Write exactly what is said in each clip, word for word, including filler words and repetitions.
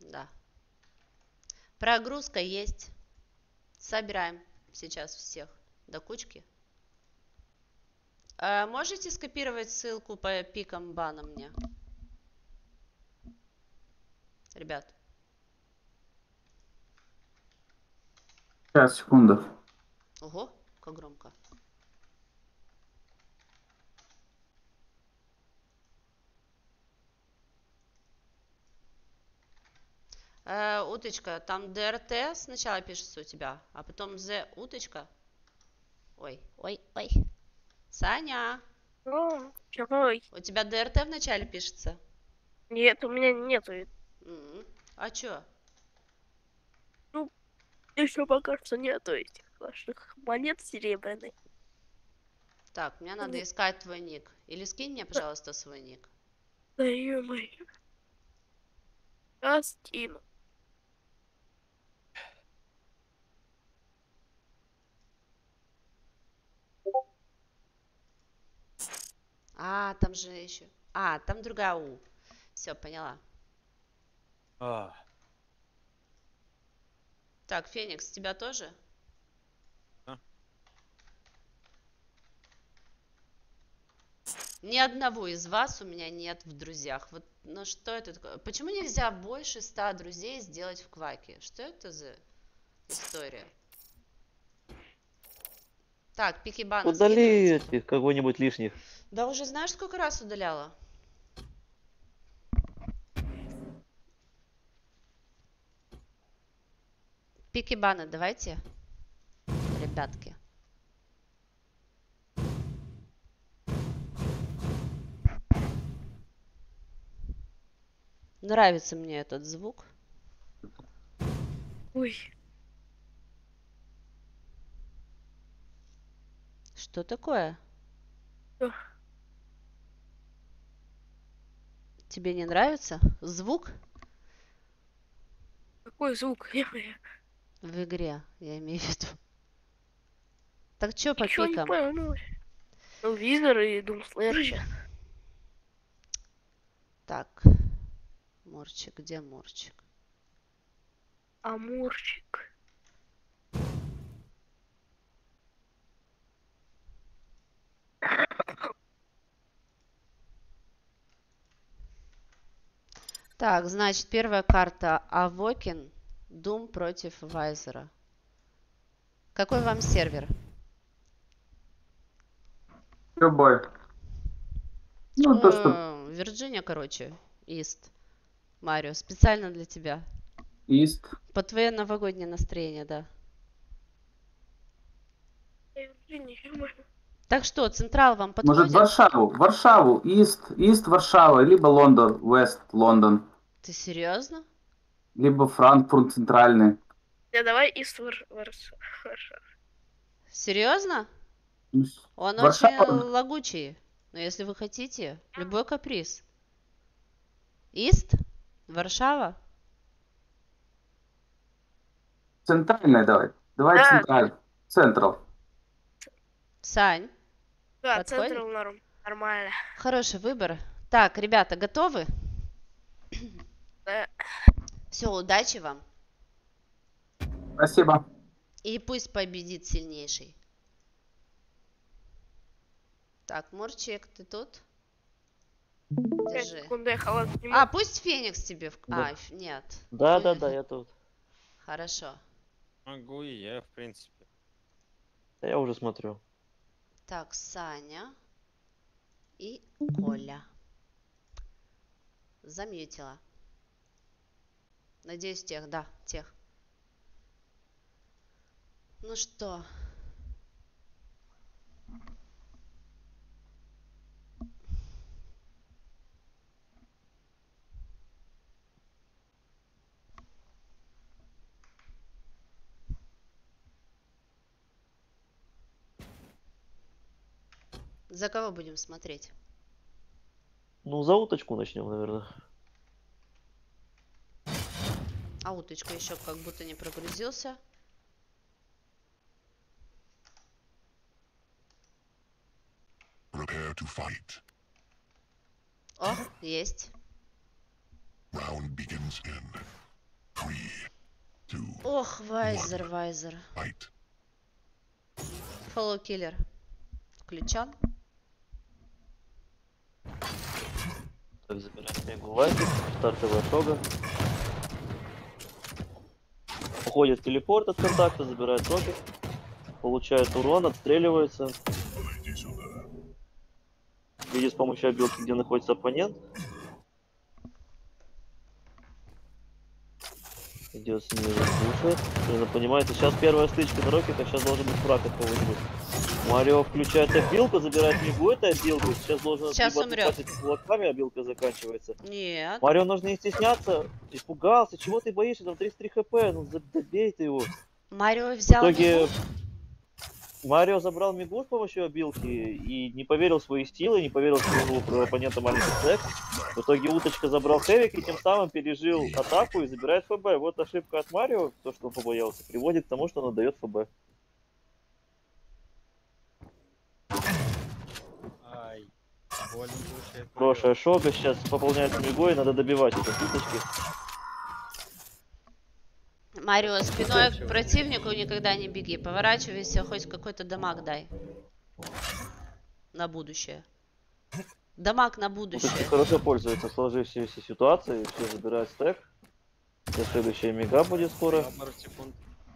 Да. Прогрузка есть. Собираем сейчас всех до кучки. А можете скопировать ссылку по пикам бана мне? Ребят. Сейчас, секунду. Ого, как громко. Э, уточка, там ДРТ сначала пишется у тебя, а потом З уточка. Ой, ой, ой. Саня, О, чего? у тебя ДРТ вначале пишется? Нет, у меня нету. М-м. А чё? Ну, еще пока что нету этих ваших монет серебряных. Так, мне надо искать твой ник. Или скинь мне, пожалуйста, свой ник. Да ё-моё. Я скину. А, там же еще. А, там другая У. Все, поняла. А, Так, Феникс, тебя тоже? Да. Ни одного из вас у меня нет в друзьях. Вот, ну что это такое? Почему нельзя больше ста друзей сделать в Кваке? Что это за история? Так, пикибана Удали скидываете? этих кого-нибудь лишних. Да уже знаешь, сколько раз удаляла? Пикибаны давайте, ребятки. Нравится мне этот звук. Ой, Что такое? Ох. Тебе не нравится звук какой звук? Ё-моё. в игре, я имею в виду? Так что по Ничего не пикам? понял, ну. Ну, Визор и Думслэйр сейчас. Так, Мурчик, где Мурчик? Амурчик. Так, значит, первая карта Авокин, Дум против Вайзера. Какой вам сервер? Любой. Ну, то, что Э, Вирджиния, короче, Ист. Марио, специально для тебя. Ист. По твое новогоднее настроение, да. Эй, Вирджиния, ё-моё. Так что, Централ вам Может, подходит? Варшаву? Варшаву. Ист. Ист Варшава. Либо Лондон. Вест Лондон. Ты серьезно? Либо Франкфурт центральный. Не, давай из Вар- Варш- Варшавы. Серьезно? Он очень Варшава. лагучий. Но если вы хотите, любой каприз. Ист? Варшава? Центральная давай. Давай Да. централь. Централ. Сань? Да, Подходит? Централ норм. Нормально. Хороший выбор. Так, ребята, готовы? Да. Все, удачи вам. Спасибо. И пусть победит сильнейший. Так, Мурчик, ты тут? Пять Держи. секунд я халат сниму. А, пусть Феникс тебе... в- Да. А, ф- нет. Да, Вы- да, да, я тут. Хорошо. могу и я, в принципе. Да я уже смотрю. Так, Саня и Коля. Замьютила. Надеюсь, тех, да, тех. Ну что? За кого будем смотреть? Ну, за уточку начнем, наверное. А уточка еще как будто не прогрузился. Prepare to fight. О, есть. Round begins in Ох, Вайзер, Вайзер. Фоллоу киллер. Включен. Так, забираем мегу лайтик, стартовая шога. Уходит телепорт от контакта, забирает рокет. Получает урон, отстреливается. Видит с помощью обилки, где находится оппонент. Идет снизу, слушает. Блин, понимаете, сейчас первая стычка на рокета, сейчас должен быть фраг от кого-нибудь. Марио включает обилку, забирает мигу этой обилку. Сейчас должен Сейчас либо умрет. отбивать этими кулаками, обилка заканчивается. Нет. Марио нужно не стесняться. Испугался, чего ты боишься? Там тридцать три хп, ну добей ты его. Марио В взял итоге мигу. Марио забрал мигу с помощью обилки и не поверил в свои стилы, не поверил в своего оппонента маленький секс. В итоге уточка забрал хэвик и тем самым пережил атаку и забирает ФБ. Вот ошибка от Марио, то, что он побоялся, приводит к тому, что он отдает ФБ. Ай, больно получает. Хорошая шога, сейчас пополняется мигой, надо добивать эти уточки. Марио, спиной к противнику никогда не беги. Поворачивайся, хоть какой-то дамаг дай. На будущее. Дамаг на Уточки будущее. хорошо пользуются сложившейся ситуацией, все забирают стек. Сейчас следующая мига будет скоро. На пару секунд.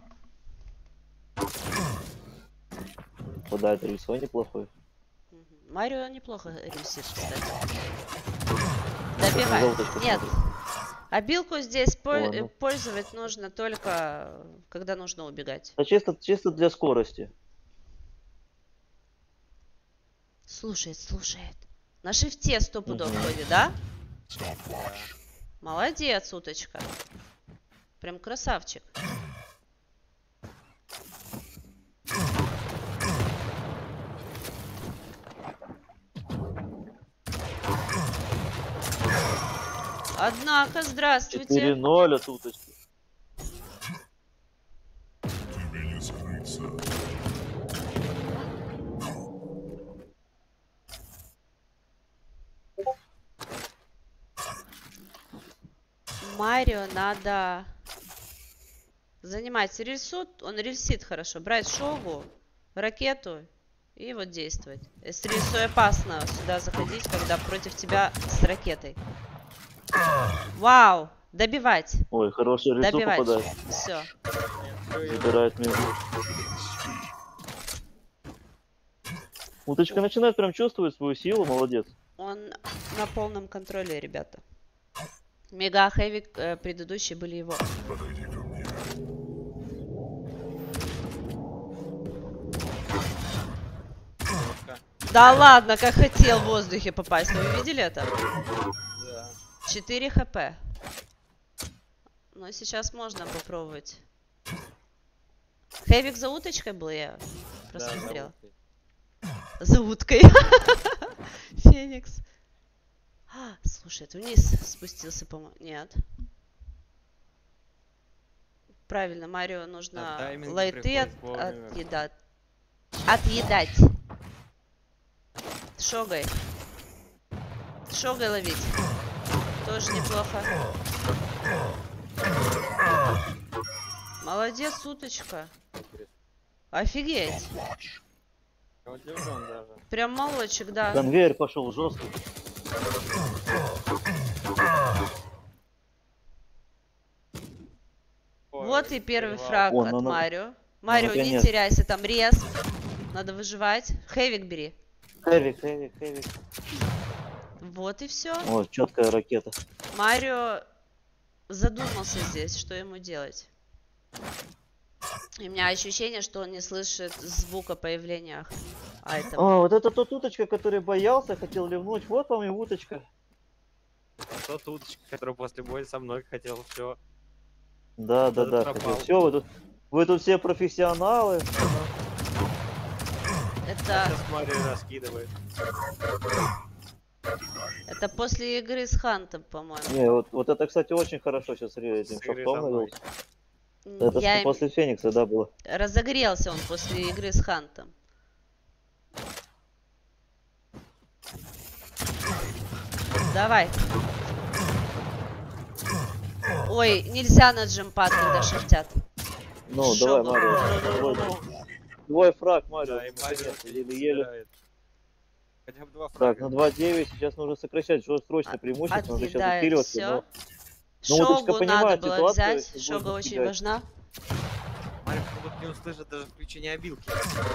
Подает рельсой неплохой. Мгм. Марио неплохо рельсит, кстати. Добивай. За уточку Нет. смотрит. Обилку здесь по- Ладно. э, пользовать нужно только, когда нужно убегать. Да чисто, чисто для скорости. Слушает, слушает. На шифте сто пудов Мгм. ходит, да? Молодец, уточка. Прям красавчик. Однако, здравствуйте. четыре ноль от уточки. Марио надо занимать рельсу. Он рельсит хорошо. Брать шогу, ракету и вот действовать. С рельсой опасно сюда заходить, когда против тебя с ракетой. Вау! Добивать. Ой, хороший рельсу Добивать. попадает. Все. Забирает мигу. Уточка начинает прям чувствовать свою силу, молодец. Он на полном контроле, ребята. Мега Хэвик э, предыдущие были его. Да ладно, как хотел в воздухе попасть. Вы видели это? Да. четыре хп. Но сейчас можно попробовать. Хэвик за уточкой был, я просмотрела. За уткой. Феникс. А, слушай, это вниз спустился, по-моему. Нет. Правильно, Марио нужно Да, тайминг лайты от, приходит вовремя. отъедать. Отъедать. Шогой. Шогой ловить. Тоже неплохо. Молодец, уточка. Офигеть. Я удивлен даже. Прям молодчик, да. Конвейер пошел жестко. Ой, Вот и первый перевал. фраг О, от ну, ну, Марио. Марио, не наконец. теряйся, там рез. Надо выживать. Хэвик бери. Хэвик, хэвик, хэвик. Вот и все. Ой, четкая ракета. Марио задумался здесь, что ему делать. И у меня ощущение, что он не слышит звука появления айтема. О, вот это тот уточка, который боялся, хотел ливнуть. Вот вам и уточка. Тот уточка, который после боя со мной хотел все. Да, да, да. Пропал. Все, вы тут, вы тут все профессионалы. Это, Сейчас Марио раскидывает. это после игры с Хантом, по-моему. Не, вот, вот это, кстати, очень хорошо сейчас этим С игры шахтом со мной. навелся. Это Я что им- после Феникса, да, было. Разогрелся он после игры с Хантом. Давай. Ой, нельзя на джемпад, когда шифтят. Ну, Шогу. давай, Марио. Твой, твой фраг, Марио. Да, и Марио наконец-то, еле еле-еле. собирает. Хотя бы два Так, фрага. на два девять сейчас нужно сокращать жё- срочное преимущество, нужно сейчас Отъедает усиливаться. все. Но... Ну, уточка Шогу надо понимает было ситуацию, взять. будет Шога очень достигать. важна. Марио могут не услышать даже включение обилки.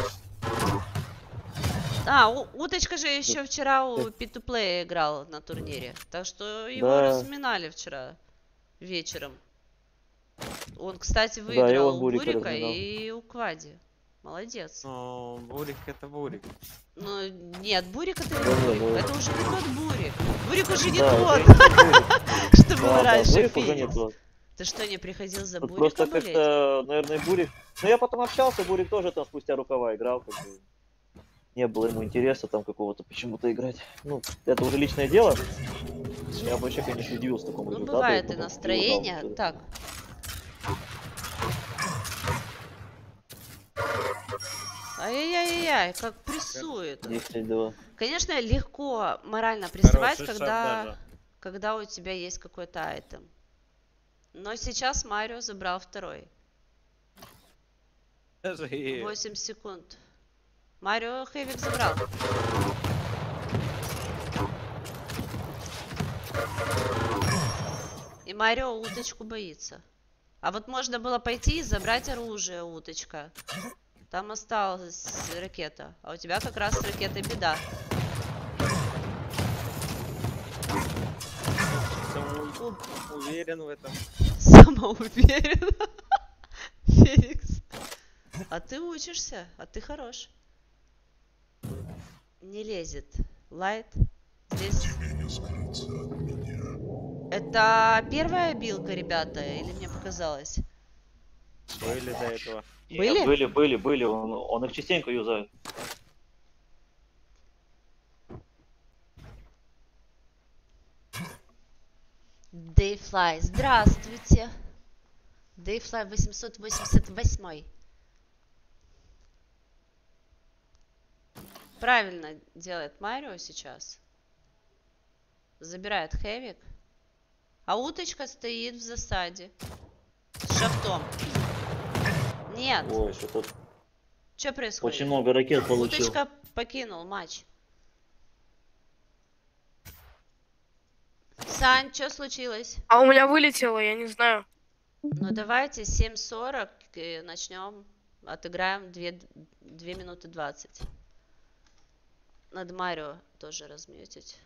А, у- уточка же еще вчера у пи ту плей играл на турнире. Так что его Да. разминали вчера вечером. Он, кстати, и выиграл он у Бурика Бурика разминал. и у Квади. Молодец. Но Бурик это Бурик. Ну, нет, Бурик это не Да, Бурик. да. Это уже не тот Бурик. Бурик уже не Да, тот, это не Бурик. что был Да, да, раньше Бурик уже не Феникс. тот. Ты что, не приходил за Тут Бурика просто болеть? как-то, наверное, Бурик... Ну, я потом общался, Бурик тоже там спустя рукава играл, как бы. Не было ему интереса там какого-то почему-то играть. Ну, это уже личное дело. Я бы вообще, конечно, удивился такому Ну, результату. бывает и потом настроение. узнал, что- Так. Ай-яй-яй-яй, как прессует. десять два. Конечно, легко морально прессовать, Хороший шаг когда, даже. когда у тебя есть какой-то айтем. Но сейчас Марио забрал второй. Даже и... восемь секунд. Марио Хэвик забрал. И Марио уточку боится. А вот можно было пойти и забрать оружие, уточка. Там осталась ракета. А у тебя как раз с ракетой беда. Саму- уверен в этом. Самоуверен. Феникс. А ты учишься, а ты хорош. Не лезет. Лайт. Здесь. Это первая билка, ребята, или мне показалось? Были до этого. Нет, Были? Были, были, были. Он, он их частенько юзает. Дейфлай, здравствуйте. Дейфлай восемьсот восемьдесят восемь. Правильно делает Марио сейчас. Забирает Хэвик. А уточка стоит в засаде. С шафтом. Нет. Ой, что-то Что происходит? очень много ракет получил. Уточка покинул матч. Сань, что случилось? А у меня вылетело, я не знаю. Ну давайте семь сорок и начнем. Отыграем две минуты двадцать. Надо Марио тоже размьютить.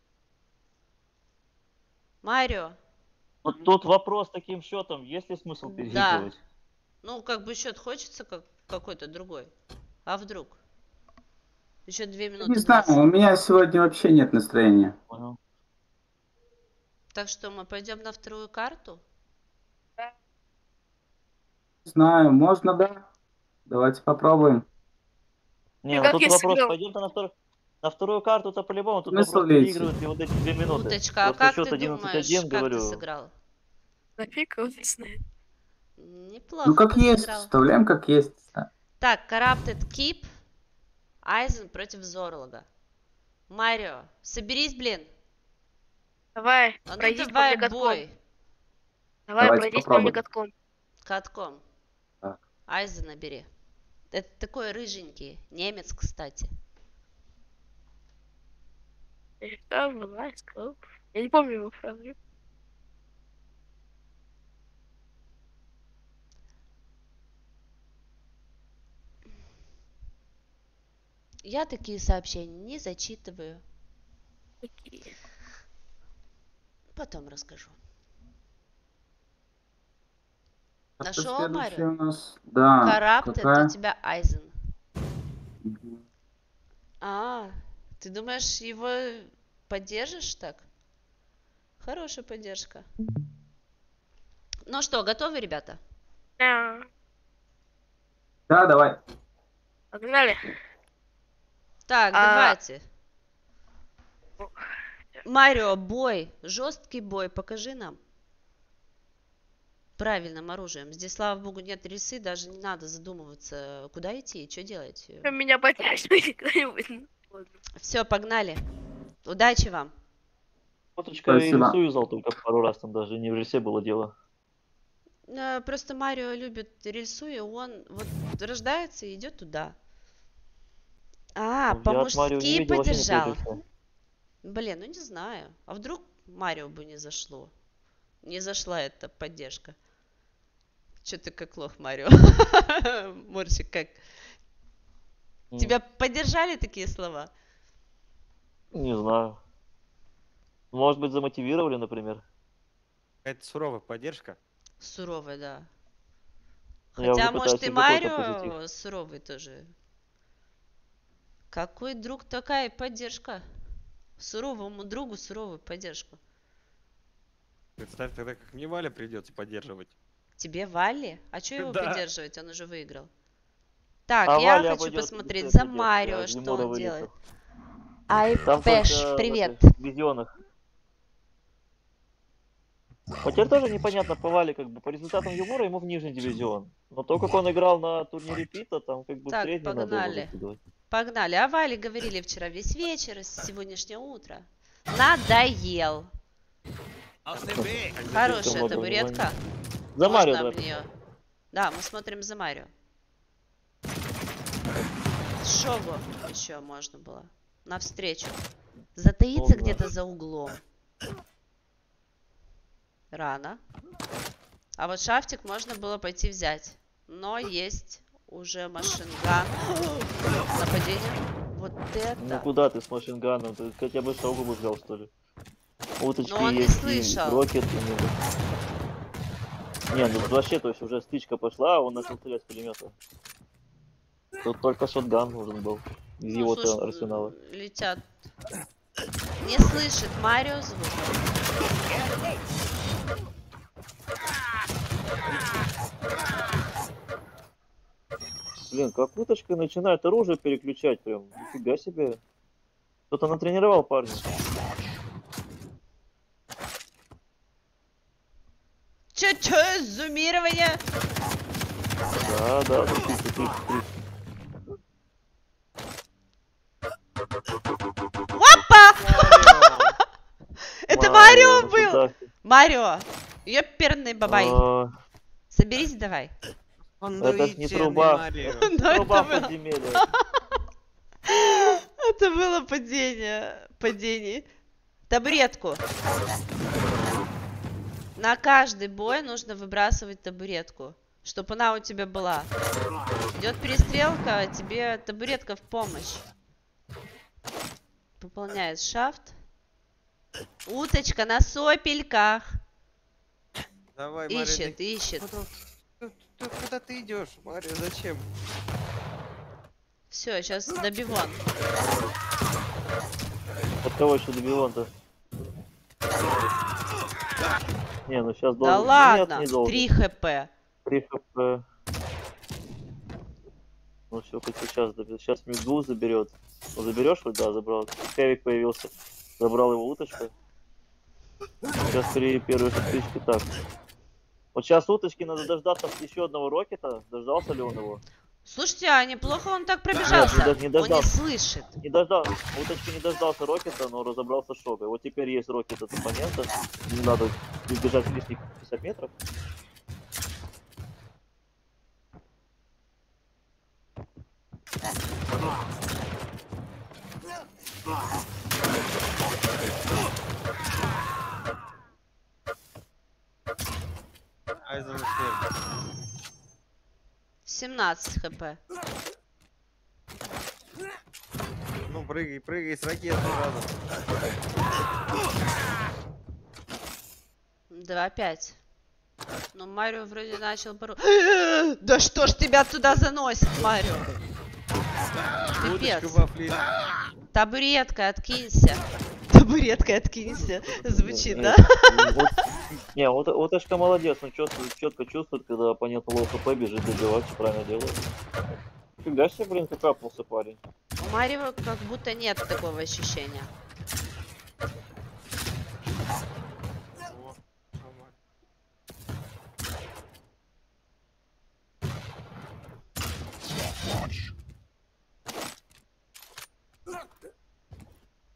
Марио. Вот тут вопрос таким счетом, есть ли смысл Да. переигрывать? Ну, как бы счет хочется как какой-то другой. А вдруг? Еще две минуты Не знаю, двадцать. у меня сегодня вообще нет настроения. Понял. Так что мы пойдем на вторую карту? Не знаю, можно, да? Давайте попробуем. Не, Ты ну как тут я вопрос, сыграл? пойдем-то на, втор... на вторую карту-то по-любому, тут Смысл вопрос, лезть? переигрывают ли вот эти две минуты. Уточка, а Просто как счет ты одиннадцать думаешь, один, как говорю. ты сыграл? Нафиг его не знает. Неплохо Ну, как ты есть, сыграл. вставляем как есть. Так, Corrupted Keep. Айзен против Зорлога. Марио, соберись, блин. Давай, А ну пройдите по давай мне катком. бой. Давай, Давайте пройдите по мне попробуем. катком. Катком. Так. Айзена бери. Это такой рыженький. Немец, кстати. Я не помню его фразу. Я такие сообщения не зачитываю. Такие. Потом расскажу. Так, Нашел, следующий Марио? у нас. Да. Corrupted, какая? у тебя Айзен. Мгм. А, ты думаешь, его поддержишь так? Хорошая поддержка. Ну что, готовы, ребята? Да. Да, давай. Погнали. Так, А- давайте. Марио, бой. Жесткий бой. Покажи нам. Правильным оружием. Здесь, слава богу, нет рисы. Даже не надо задумываться, куда идти и что делать. Меня поддерживайте кто-нибудь. Ладно. Все, погнали. Удачи вам. Фоточка и Спасибо. рису юзал только пару раз, там даже не в рельсе было дело. Э, Просто Марио любит рельсу, и он вот рождается и идет туда. А, Ну, я от Марио не по-мужски видел вообще поддержал. никакой. Блин, ну не знаю. А вдруг Марио бы не зашло? Не зашла эта поддержка. Че ты как лох, Марио? Морсик, как? М, Тебя поддержали такие слова? Не знаю. Может быть, замотивировали, например. Это суровая поддержка. Суровый, да. Ну, я уже Хотя, может, пытаюсь и им какой-то позитив. Марио суровый тоже. Какой друг, такая и поддержка. Суровому другу суровую поддержку. Представь тогда, как мне Валя придется поддерживать. Тебе Валли? А что его Да. поддерживать? Он уже выиграл. Так, А я Валя хочу обойдет посмотреть без за этой девки, Марио, а что Зимура он вылетел. делает. Там Айпэш, только в привет. этих дивизионах. Вот теперь тоже непонятно по Вале, как бы по результатам Юмора ему в нижний дивизион. Но то, как он играл на турнире Пита, там как бы в Так, средний надо его погнали. закидывать. Погнали. О Вале говорили вчера весь вечер, и сегодняшнее утро. Надоел. Хорошая Слишком много табуретка. За Марио Можно давай. мне... Да, мы смотрим за Марио. Шогу еще можно было. Навстречу. Затаиться Ого. где-то за углом. Рано. А вот шафтик можно было пойти взять. Но есть уже машинган. Нападение. Вот Ну это. куда ты с машинганом? Ты хотя бы Шогу бы взял, что ли? Уточки Но он не есть, и слышал. Рокет. и не- Не, ну вообще, то есть уже стычка пошла, а он начал стрелять с пулемета. Тут только шотган нужен был из Ну, его слушай, арсенала. м, летят. Не слышит Марио звук. Блин, как уточка начинает оружие переключать прям. Нифига себе. Кто-то натренировал парня. Чё-чё, зумирование. Да, да, да, тихо, тихо, тихо. Опа! Это Марио ну был! куда ты? Марио! Ёперный бабай. А, Соберись давай. Он Это ж не дуительный труба. Марио. Да, Труба это было- подземелья. Это было падение. Падение. Табуретку. На каждый бой нужно выбрасывать табуретку, чтобы она у тебя была. Идет перестрелка, а тебе табуретка в помощь. Пополняет шафт. Уточка на сопельках. Давай, Марио, Ищет, ты- ищет. Куда, ты- ты- куда ты идешь, Марио? Зачем? Все, сейчас добивон. От кого еще добивон-то? Не, ну сейчас Да должен. ладно, Нет, не должен. три хп. три хп. Ну все, хоть сейчас добьет. Сейчас Мигу заберет. Ну, заберешь хоть? Да, забрал. Кевик появился. Забрал его уточка. Сейчас при первой же стычке так. Вот сейчас уточки надо дождаться еще одного рокета. Дождался ли он его? Слушайте, а неплохо он так пробежался. Нет, не Он не дождался. слышит. Не дождался. Уточки не дождался рокета, но разобрался с Шогой. Вот теперь есть рокет от оппонента. Не надо бежать лишних пятьдесят метров. Айзен смерть. семнадцать хп. Ну, прыгай, прыгай с ракеты сразу. два пять. Ну, Марио вроде начал пору... Да что ж тебя туда заносит, Марио? Уточка Пипец. бафлит. Табуретка, откинься. Табуреткой откинься. Звучит, да? Вот, не, вот, уточка молодец, он чувствует, четко чувствует, когда оппонент лоу хп бежит добивать, все правильно делает. Фига себе, блин, как капнулся парень. У Марио как будто нет такого ощущения. О, нормально.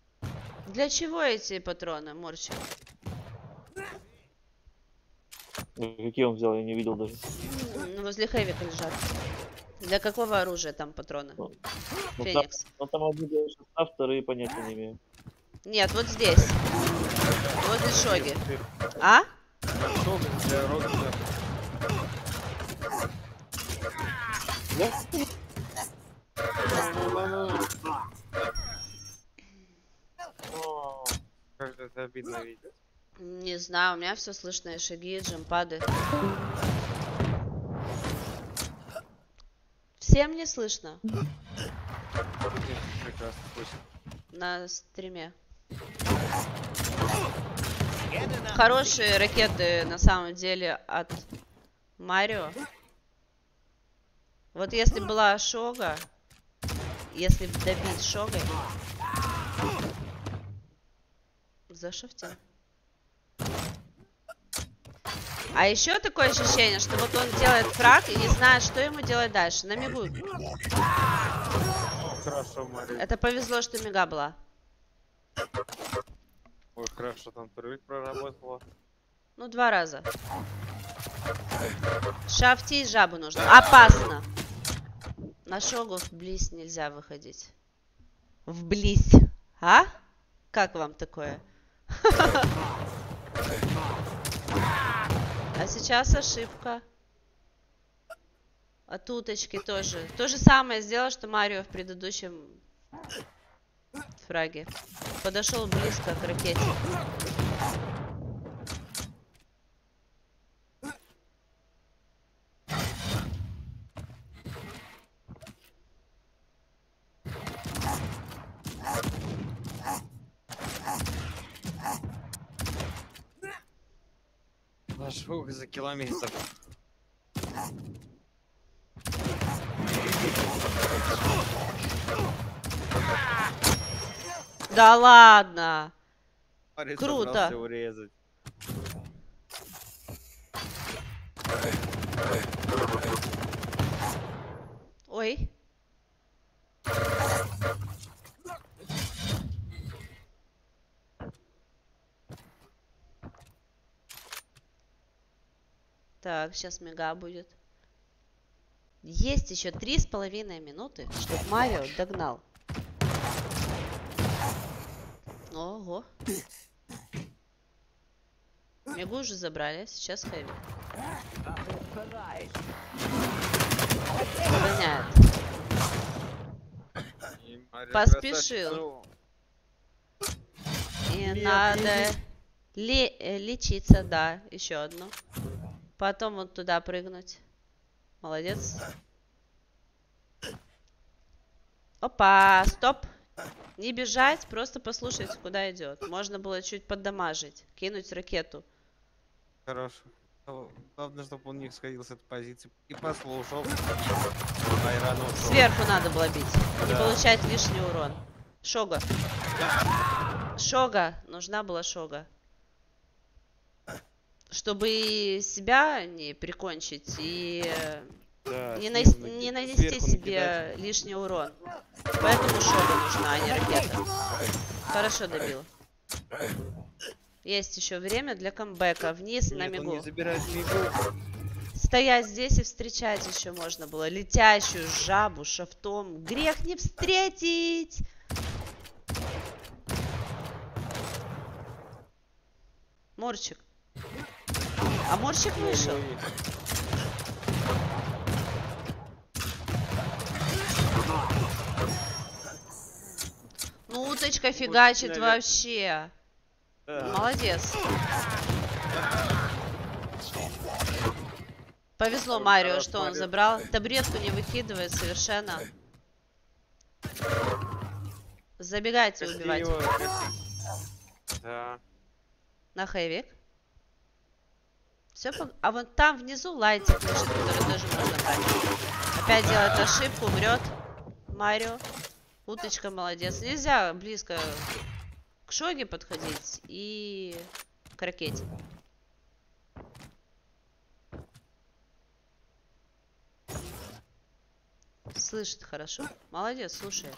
Для чего эти патроны, Морчик? Ну, какие он взял, я не видел даже. М, Возле Хэвика лежат. Для какого оружия там патроны? Ну, ну, там, Феникс. ну, там одни делают шеста, вторые понятия не имею. Нет, вот здесь. Возле Шоги. А? Большого для Рокета. Да? Как же это обидно видеть. Не знаю, у меня все слышно, и шаги, и джемпады. Всем не слышно Прекрасно, пусть. на стриме. Хорошие ракеты на самом деле от Марио. Вот если была Шога, если добить Шогой, зашифтил. А еще такое ощущение, что вот он делает фраг и не знает, что ему делать дальше. На мигу. Хорошо, Мария. Это повезло, что мига была. Ой, хорошо, там турель проработала. Ну, два раза. Шафти и жабу нужно. Опасно. На Шогу вблизь нельзя выходить. Вблизь. А? Как вам такое? А сейчас ошибка. От уточки тоже. То же самое сделал, что Марио в предыдущем фраге. Подошел близко к ракете. Наш ух за километр. Да ладно. Мария Круто. собрался урезать. Ой. Так, сейчас мега будет. Есть еще три с половиной минуты, чтобы Марио догнал. Ого. Мегу уже забрали, сейчас Хэви. Догоняет. И Мария Поспешил. красавчица. И надо ле- э, лечиться, да, еще одну. Потом вот туда прыгнуть. Молодец. Опа, стоп. Не бежать, просто послушать, куда идет. Можно было чуть поддамажить, кинуть ракету. Хорошо. Ну, главное, чтобы он не сходил с этой позиции и послушал. Айран ушел. Сверху надо было бить, не Да. получать лишний урон. Шога. Шога, нужна была Шога. Чтобы и себя не прикончить, и э, Да, не, снизу нас- наки- не нанести сверху себе накидать. лишний урон. Поэтому Шога нужна, а не ракета. Хорошо добил. Есть еще время для камбэка. Вниз на Нет, он мигу. не забирает мигу. Стоять здесь и встречать еще можно было. Летящую жабу шафтом. Грех не встретить! Морчик. А Морчик вышел. Ой, Ну, уточка фигачит наверное. вообще. да. Молодец. Повезло Ой, Марио, хорош, что он Марио. забрал. Табуретку не выкидывает совершенно. Забегайте Кости убивать. его, кости. Да. На хэвик. Все по... А вот там внизу лайтик лежит, который тоже можно брать. Опять делает ошибку, умрет. Марио. Уточка молодец. Нельзя близко к Шоге подходить и к ракете. Слышит хорошо. Молодец, слушай.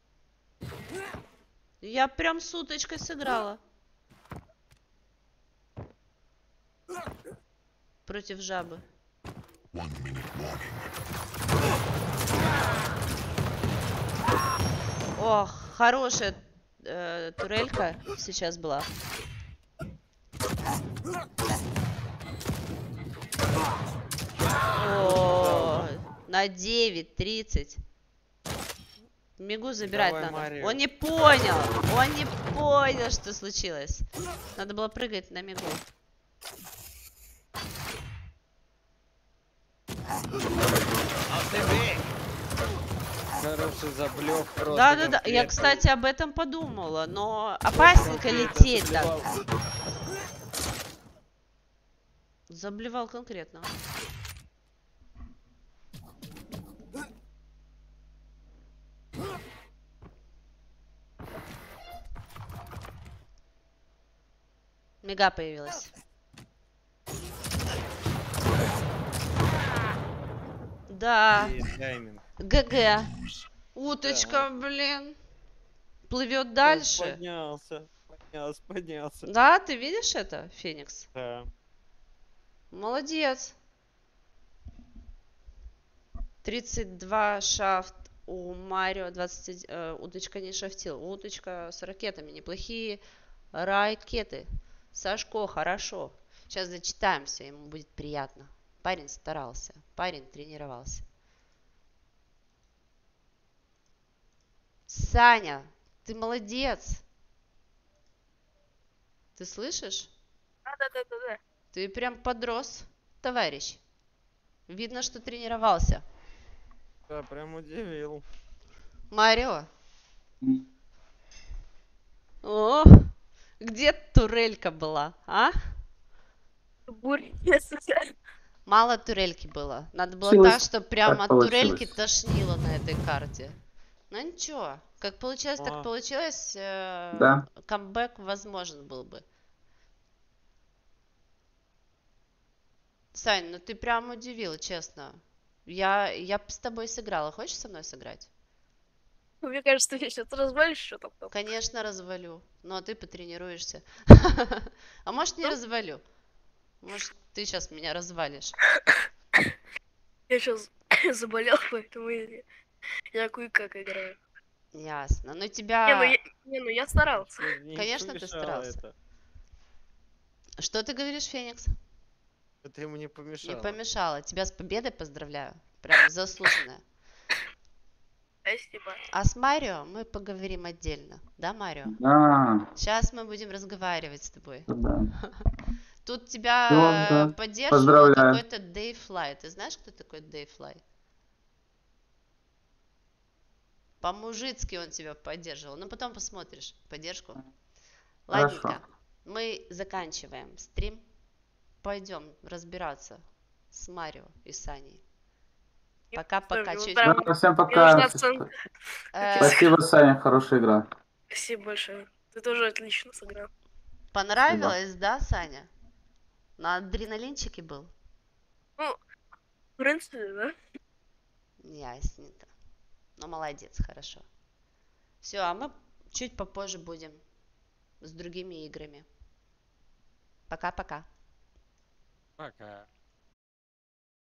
Я прям с уточкой сыграла. против жабы. Ох, хорошая э, турелька сейчас была. О, на девять тридцать. Мигу забирать Давай, надо. Марио. Он не понял. Он не понял, что случилось. Надо было прыгать на Мигу. Хороший заблев просто. Да, да, да. Я, конкретный. кстати, об этом подумала, но опасненько лететь так. Заблевал конкретно. Мега появилась. Да. И тайминг. ГГ. Уточка, блин. Плывет дальше. Поднялся, поднялся, поднялся. Да, ты видишь это, Феникс? Да. Молодец. тридцать два шафт у Марио, двадцать один, э, удочка не шафтил. Удочка с ракетами, неплохие ракеты. Сашко, хорошо. Сейчас зачитаемся, ему будет приятно. Парень старался, парень тренировался. Саня, ты молодец. Ты слышишь? Да, да, да, да, да. Ты прям подрос, товарищ. Видно, что тренировался. Да, прям удивил. Марио. М. О, где турелька была, а? Буря. Мало турельки было. Надо было Получилось. так, что прям Так от турельки получилось. тошнило на этой карте. Ну ничего, как получилось, так А. получилось. э, Да. Камбэк возможен был бы. Сань, ну ты прям удивил, честно. Я, я б с тобой сыграла. Хочешь со мной сыграть? Мне кажется, ты сейчас развалишь что-то там. Конечно, развалю. Но ты потренируешься. А может, не Ну? развалю. Может, ты сейчас меня развалишь. Я сейчас заболел, поэтому я, я кое-как играю. Ясно. Но Не, ну тебя... я, не, ну я старался. Не Конечно, ты помешало старался. это. Что ты говоришь, Феникс? Это ему не Не помешало. помешало. Тебя с победой поздравляю. Прям заслуженная. Спасибо. А с Марио мы поговорим отдельно. Да, Марио? Да, Сейчас мы будем разговаривать с тобой. да. Тут тебя Всё, э, да. поддерживал Поздравляю. какой-то Dayfly. Ты знаешь, кто такой Dayfly? По-мужицки он тебя поддерживал. Ну, потом посмотришь поддержку. Хорошо. Ладненько. Мы заканчиваем стрим. Пойдем разбираться с Марио и Саней. Пока-пока. Ну, Чуть- да. Да, всем Мне пока. нужна оценка. Э, Спасибо, Саня, хорошая игра. Спасибо большое. Ты тоже отлично сыграл. Понравилось, да, Саня? На адреналинчике был? Ну, в принципе, да? Ясненько. Ну, молодец, хорошо. Все, а мы чуть попозже будем с другими играми. Пока-пока. Пока.